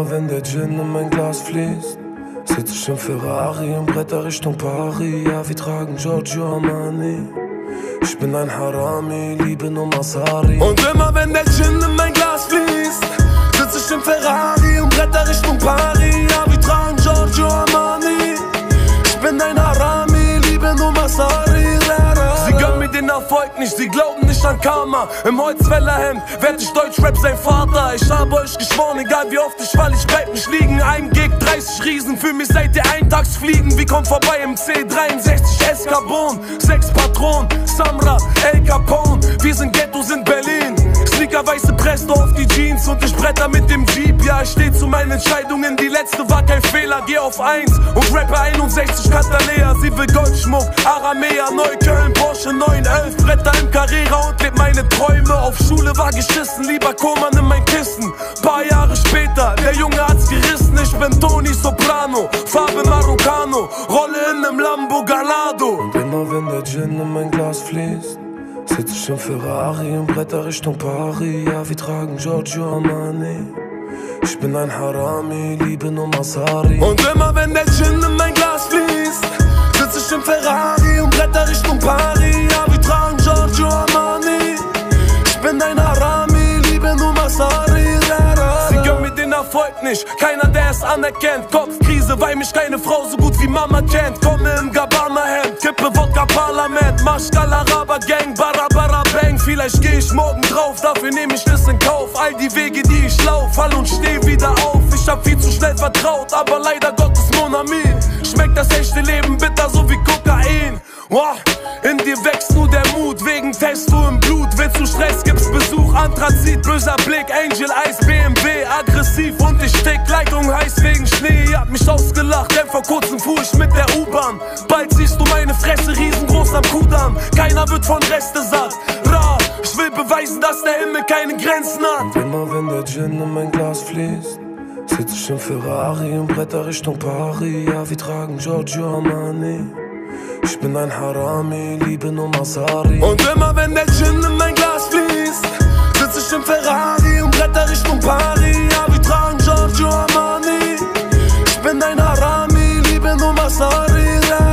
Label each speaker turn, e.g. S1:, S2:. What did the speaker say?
S1: immer wenn der Gin in mein Glas fließt, sitz ich im Ferrari und bretter Richtung Paris. Ja, wir tragen Giorgio Armani. Ich bin ein Harami, liebe nur Masari. Und immer wenn der Gin in mein Glas fließt, sitz ich im Ferrari und bretter Richtung Paris. Ja, wir tragen Giorgio Armani. Ich bin ein Harami, liebe nur Masari. Sie gönnen mir den Erfolg nicht, sie glauben nicht an Karma. Im Holzfällerhemd werd ich Deutschrap sein Vater. Ich habe euch geschworen, egal wie oft ich fall, ich bleib nicht liegen. Ein Gig, 30 Riesen, für mich seid ihr Eintagsfliegen. Wir kommen vorbei im C63 Escarbon, 6 Patronen, Samra, El Capone. Wir sind Ghettos in Berlin, Sneaker, weiße Presto auf die Jeans und ich bretter mit dem Jeep. Ja, ich steh zu meinen Entscheidungen, die letzte war kein Fehler. Geh auf 1 und rappe 61 Catalea. Sie will Goldschmuck, Aramea, Neukölln, Porsche 911, Bretter im Carrera und leb meine Träume. Auf Schule war geschissen, lieber Koman in mein Kissen. Paar Jahre später, der Junge hat's gerissen. Ich bin Tony Soprano, Farbe Marocano, rolle in nem Lambo Gallardo. Und immer wenn der Gin in mein Glas fließt, sitz ich im Ferrari und bretter Richtung Paris. Ja, wir tragen Giorgio Armani. Ich bin ein Harami, liebe nur Masari. Und immer wenn der Gin in mein Glas fließt, sitz ich im Ferrari und bretter Richtung Paris. Ja, wir tragen Giorgio Armani. Ich bin ein Harami, liebe nur Masari. Sie gönnen mir den Erfolg nicht, keiner der es anerkennt. Kopfkrise, weil mich keine Frau so gut wie Mama kennt. Komme im Gabbana-Hemd, kippe Wodka Parlament. Maschkal Araber Gang, Barabara Bang. Vielleicht geh ich morgen drauf, dafür nehm ich das in Kauf. All die Wege, die ich lauf, fall und steh wieder auf. Ich hab viel zu schnell vertraut, aber leider Gottes Mon ami. Schmeckt das echte Leben bitter, so wie Kokain. Wow. In dir wächst nur der Mut, wegen Testo im Blut. Willst du Stress, gibt's Besuch, Anthrazit, böser Blick. Angel Eyes, BMW, aggressiv und ich stick. Leitung heiß wegen Schnee, ihr habt mich ausgelacht, denn vor kurzem fuhr ich mit der U-Bahn. Bald siehst du meine Fresse riesengroß am Kudamm. Keiner wird von Reste satt, Ra, ich will beweisen, dass der Himmel keine Grenzen hat. Und immer wenn der Gin in mein Glas fließt, sitz ich im Ferrari und bretter Richtung Paris. Ja, wir tragen Giorgio Armani. Ich bin ein Harami, liebe nur Masari. Und immer wenn der Gin in mein Glas fließt, sitz ich im Ferrari und bretter Richtung Paris. Ja, wir tragen Giorgio Armani. Ich bin ein Harami, liebe nur Masari.